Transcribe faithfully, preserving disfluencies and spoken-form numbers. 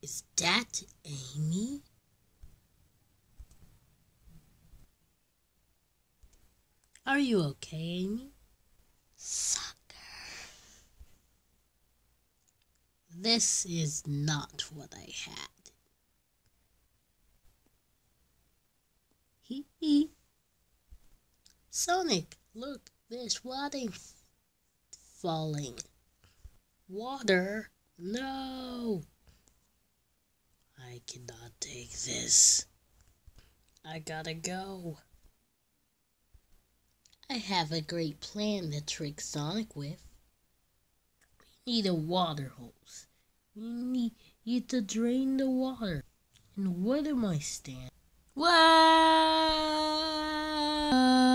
Is that Amy? Are you okay, Amy? Sucker. This is not what I had. Hee hee. Sonic, look, there's water falling. Water? No! I cannot take this. I gotta go. I have a great plan to trick Sonic with. We need a water hose. We need, need to drain the water. And what am I standing? Wow!